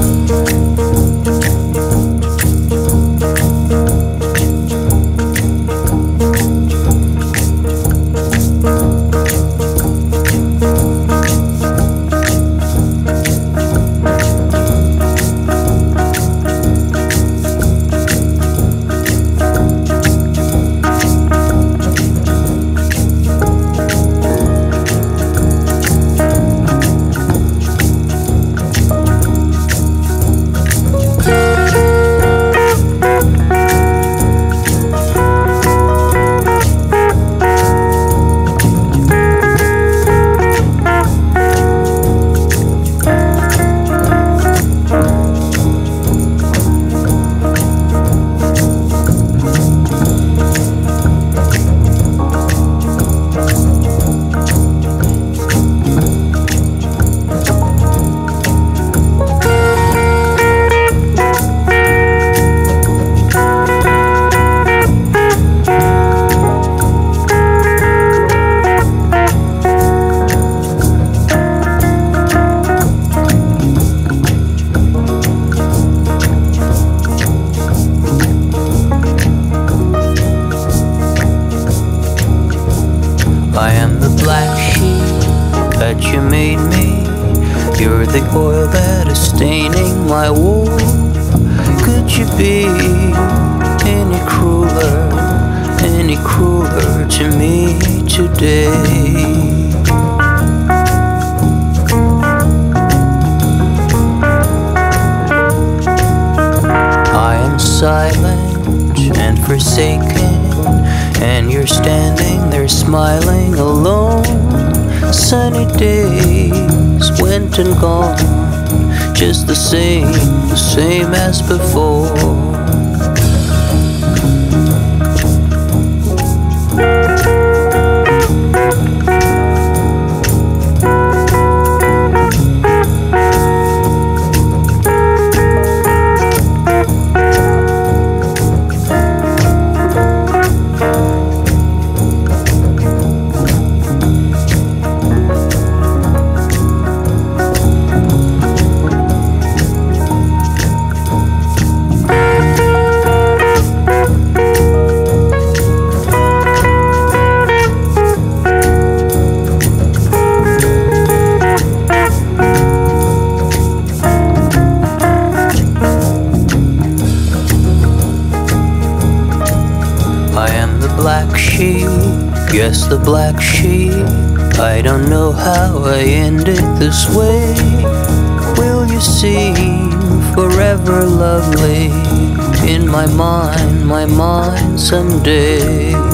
I am the black sheep that you made me. You're the oil that is staining my wool. Could you be any crueler to me today? I am silent and forsaken, and you're standing there smiling alone. Sunny days went and gone, just the same as before. I am the black sheep, yes, the black sheep. I don't know how I ended this way. Will you seem forever lovely in my mind someday?